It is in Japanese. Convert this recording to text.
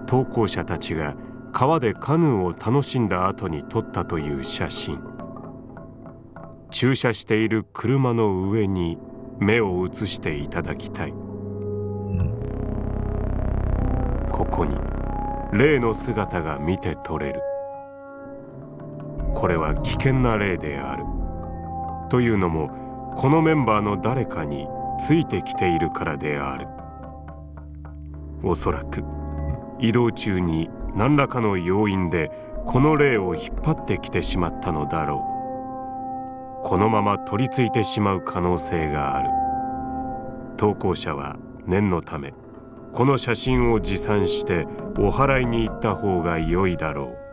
投稿者たちが川でカヌーを楽しんだ後に撮ったという写真。駐車している車の上に目を移していただきたい。ここに霊の姿が見て取れる。これは危険な霊である。というのもこのメンバーの誰かについてきているからである。おそらく移動中に何らかの要因でこの霊を引っ張ってきてしまったのだろう。このまま取り付いてしまう可能性がある。投稿者は念のためこの写真を持参してお祓いに行った方が良いだろう。